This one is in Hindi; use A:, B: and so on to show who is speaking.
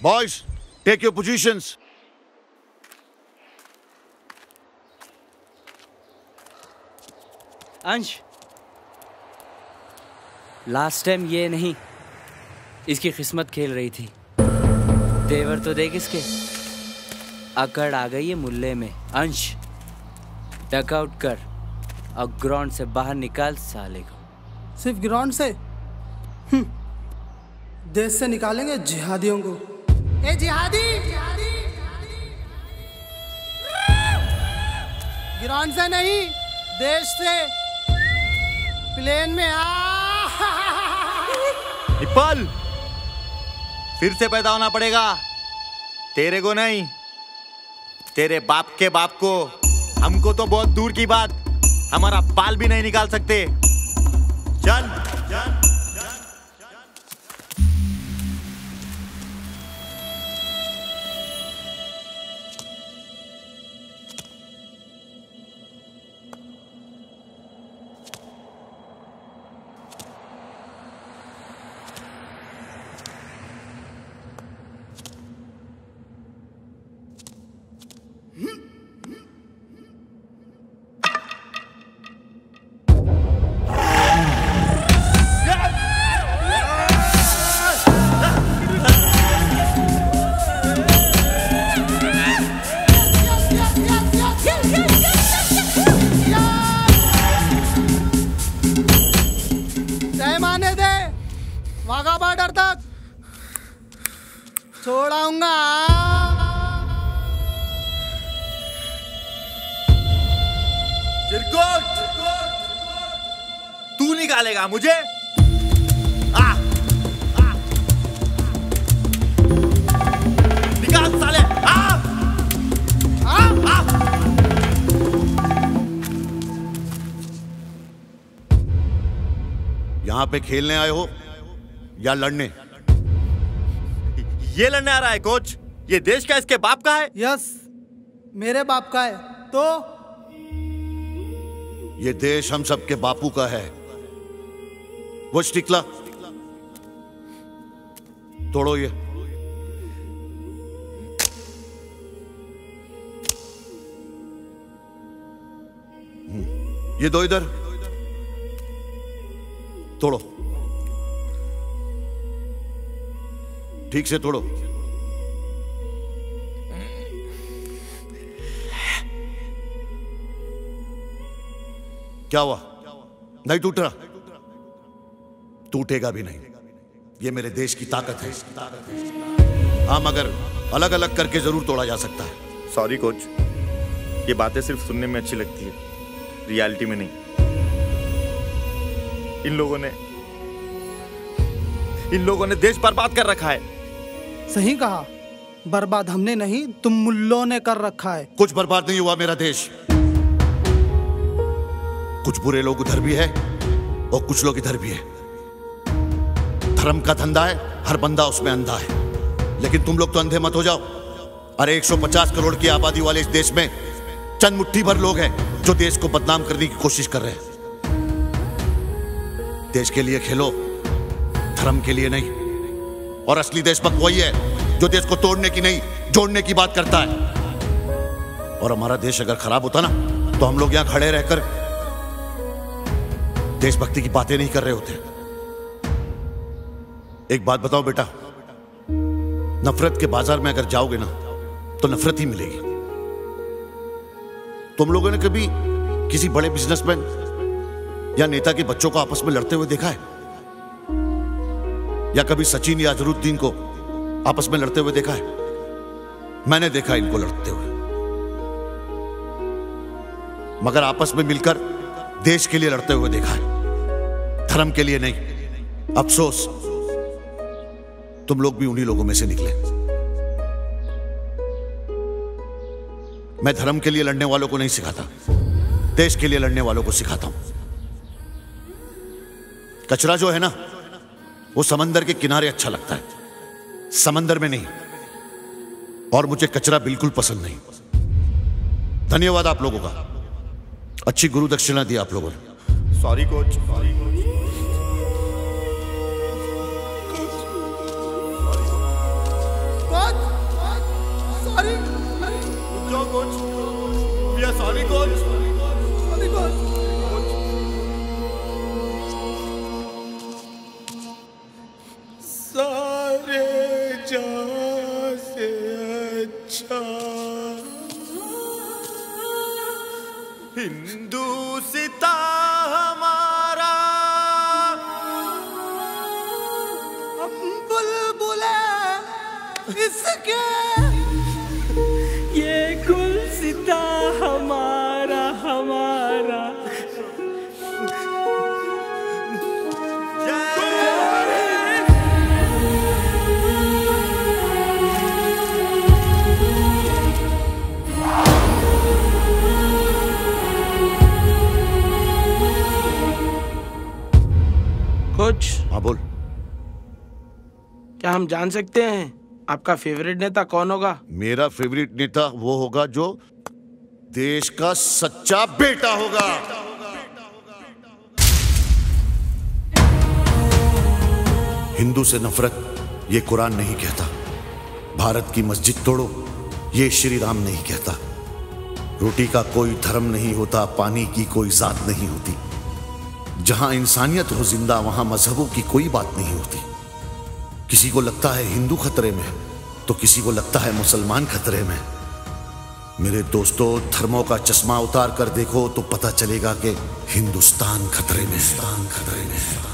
A: Boys, take your positions.
B: Ansh, last time ये नहीं, इसकी किस्मत खेल रही थी। तेवर तो देख इसके, अकड़ आ गई है मुल्ले में। अंश, डकआउट कर और ग्राउंड से बाहर निकाल साले को।
C: सिर्फ ग्राउंड से? देश से निकालेंगे जिहादियों को। ए जिहादी, ग्राउंड से नहीं, देश से। प्लेन में आ।
D: निप्पल, फिर से पैदा होना पड़ेगा। तेरे को नहीं, तेरे बाप के बाप को। हमको तो बहुत दूर की बात, हमारा बाल भी नहीं निकाल सकते। चल चल।
C: वाघा बॉर्डर तक छोड़ाऊंगा।
D: चिरकुट, तू निकालेगा मुझे? आ, आ, निकाल साले। आ, आ, आ।
A: यहां पे खेलने आए हो या लड़ने?
D: ये लड़ने आ रहा है कोच। ये देश का इसके बाप का है।
C: यस, मेरे बाप का है। तो
A: ये देश हम सबके बापू का है। वो स्टिकला तोड़ो। ये दो इधर तोड़ो, ठीक से तोड़ो। क्या हुआ? नहीं टूट रहा? टूटेगा भी नहीं। ये मेरे देश की ताकत है। हाँ, मगर अलग अलग करके जरूर तोड़ा जा सकता है।
D: सॉरी कोच, ये बातें सिर्फ सुनने में अच्छी लगती है, रियलिटी में नहीं। इन लोगों ने देश बर्बाद कर रखा है।
C: सही कहा, बर्बाद हमने नहीं, तुम मुल्लों ने कर रखा है।
A: कुछ बर्बाद नहीं हुआ मेरा देश। कुछ बुरे लोग उधर भी है और कुछ लोग इधर भी है। धर्म का धंधा है, हर बंदा उसमें अंधा है। लेकिन तुम लोग तो अंधे मत हो जाओ। अरे 150 करोड़ की आबादी वाले इस देश में चंद मुट्ठी भर लोग हैं जो देश को बदनाम करने की कोशिश कर रहे हैं। देश के लिए खेलो, धर्म के लिए नहीं। और असली देशभक्त वही है जो देश को तोड़ने की नहीं, जोड़ने की बात करता है। और हमारा देश अगर खराब होता ना, तो हम लोग यहां खड़े रहकर देशभक्ति की बातें नहीं कर रहे होते। एक बात बताओ बेटा, नफरत के बाजार में अगर जाओगे ना, तो नफरत ही मिलेगी। तुम लोगों ने कभी किसी बड़े बिजनेसमैन या नेता के बच्चों को आपस में लड़ते हुए देखा है? या कभी सचिन या अजहरुद्दीन को आपस में लड़ते हुए देखा है? मैंने देखा इनको लड़ते हुए, मगर आपस में मिलकर देश के लिए लड़ते हुए देखा है, धर्म के लिए नहीं। अफसोस, तुम लोग भी उन्हीं लोगों में से निकले। मैं धर्म के लिए लड़ने वालों को नहीं सिखाता, देश के लिए लड़ने वालों को सिखाता हूं। कचरा जो है ना, वो समंदर के किनारे अच्छा लगता है, समंदर में नहीं। और मुझे कचरा बिल्कुल पसंद नहीं। धन्यवाद आप लोगों का, अच्छी गुरु दक्षिणा दी आप लोगों ने।
D: Sorry coach. Coach, we are sorry coach.
E: सारे जहां से अच्छा
D: हिंदुस्तां हमारा।
C: बुलबुले इसके
B: ये गुलसिता हमारा हमारा।
E: कोच,
A: हाँ बोल।
E: क्या हम जान सकते हैं आपका फेवरेट नेता कौन होगा?
A: मेरा फेवरेट नेता वो होगा जो देश का सच्चा बेटा होगा। हिंदू से नफरत ये कुरान नहीं कहता। भारत की मस्जिद तोड़ो ये श्री राम नहीं कहता। रोटी का कोई धर्म नहीं होता, पानी की कोई जात नहीं होती। जहां इंसानियत हो जिंदा वहां मजहबों की कोई बात नहीं होती। किसी को लगता है हिंदू खतरे में तो किसी को लगता है मुसलमान खतरे में। मेरे दोस्तों, धर्मों का चश्मा उतार कर देखो तो पता चलेगा कि हिंदुस्तान खतरे में है।